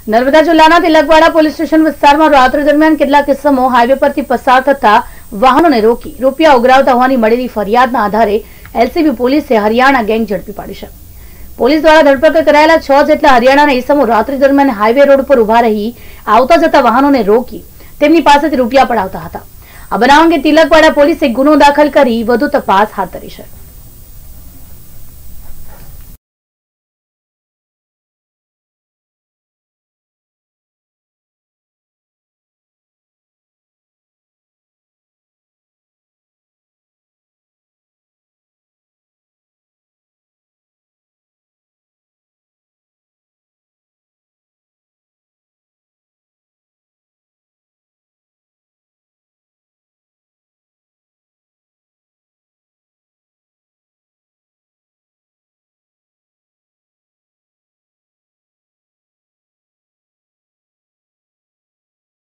નર્મદા જિલ્લાના Tilakwada police station વિસ્તારમાં રાત્રિ દરમિયાન કેટલાક કિસ્સામાં હાઈવે પરથી પસાર થતા વાહનોને રોકી રૂપિયા ઉઘરાવતા હોવાની મળેલી ફરિયાદના આધારે એલસીબી પોલીસે હરિયાણા ગેંગ ઝડપી પાડી છે। પોલીસ દ્વારા ધરપકડ કરાયેલા 6 જેટલા હરિયાણાના ઇસમો રાત્રિ દરમિયાન હાઈવે રોડ પર ઉભા રહી આવતા જતા વાહનોને રોકી તેમની પાસેથી રૂપિયા પડાવતા હતા। આ બનાવ અંગે તિલકવાડા પોલીસે ગુનો દાખલ કરી વધુ તપાસ હાથ ધરી છે।